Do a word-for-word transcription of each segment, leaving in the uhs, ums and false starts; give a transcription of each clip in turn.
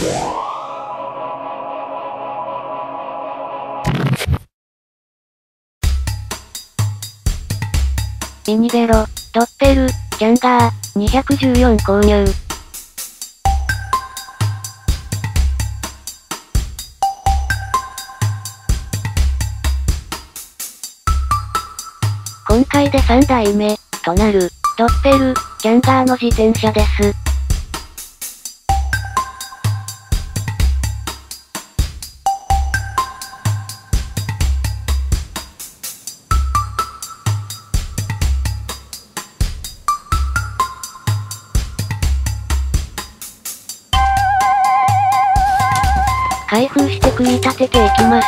ミニベロ、ドッペル、キャンガー、にひゃくじゅうよん購入。今回でさんだいめ、となる、ドッペル、キャンガーの自転車です。開封して組み立てていきます。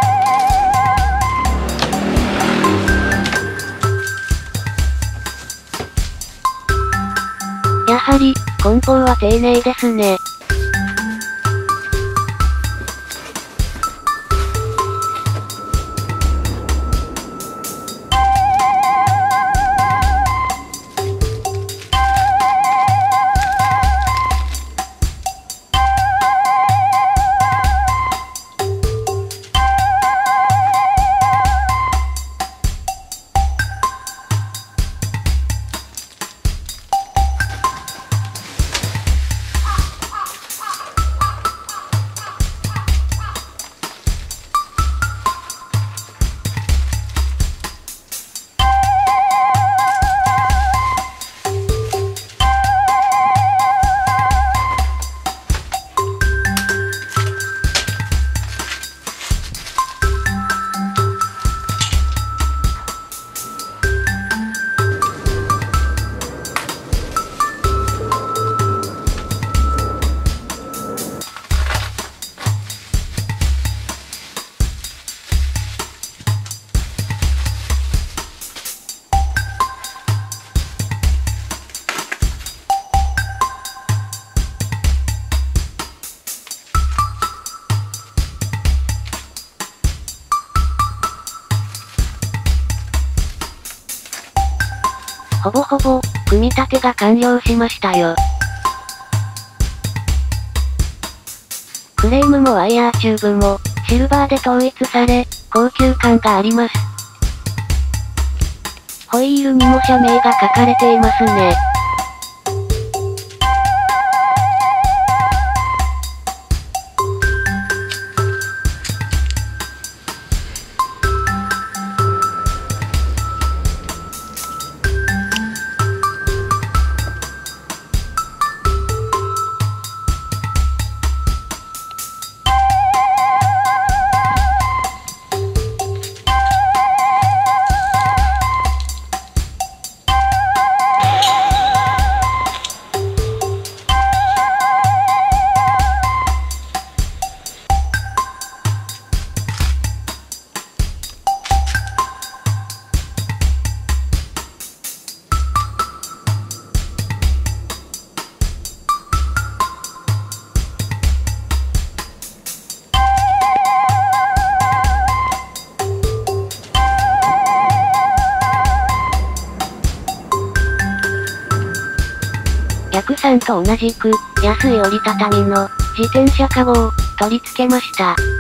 やはり、梱包は丁寧ですね。ほぼほぼ、組み立てが完了しましたよ。フレームもワイヤーチューブも、シルバーで統一され、高級感があります。ホイールにも社名が書かれていますね。逆さんと同じく、安い折りたたみの、自転車カゴを、取り付けました。